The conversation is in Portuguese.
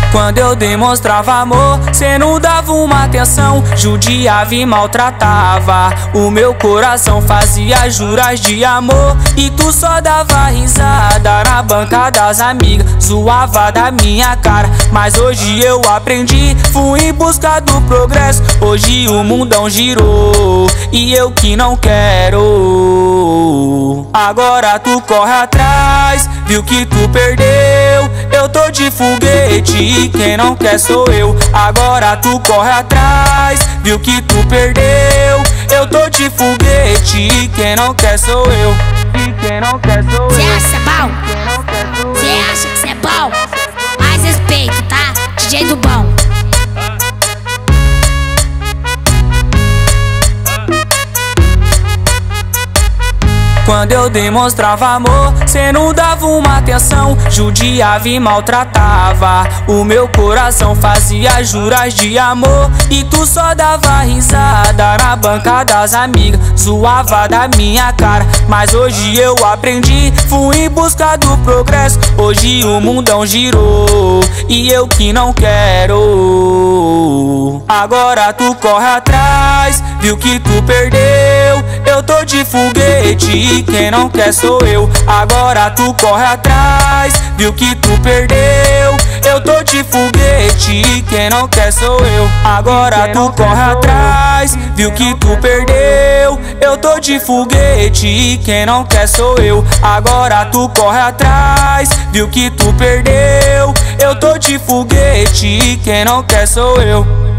Quando eu demonstrava amor, cê não dava uma atenção, judiava e maltratava. O meu coração fazia juras de amor e tu só dava risada na banca das amigas, zoava da minha cara. Mas hoje eu aprendi, fui em busca do progresso. Hoje o mundão girou e eu que não quero. Agora tu corre atrás, viu que tu perdeu. Eu tô de foguete, quem não quer sou eu. Agora tu corre atrás, viu que tu perdeu. Eu tô de foguete, quem não quer sou eu. E quem não quer sou eu. Cê acha que é bom? Cê acha que cê é bom? Mais respeito, tá? DJ do bom. Quando eu demonstrava amor, cê não dava uma atenção, judiava e maltratava. O meu coração fazia juras de amor e tu só dava risada na banca das amigas, zoava da minha cara. Mas hoje eu aprendi, fui em busca do progresso. Hoje o mundão girou e eu que não quero. Agora tu corre atrás, viu que tu perdeu. Eu tô de foguete, quem não quer sou eu. Agora tu corre atrás, viu que tu perdeu. Eu tô de foguete, quem não quer sou eu. Agora tu corre atrás, viu que tu perdeu. Eu tô de foguete, quem não quer sou eu. Agora tu corre atrás, viu que tu perdeu. Eu tô de foguete, quem não quer sou eu.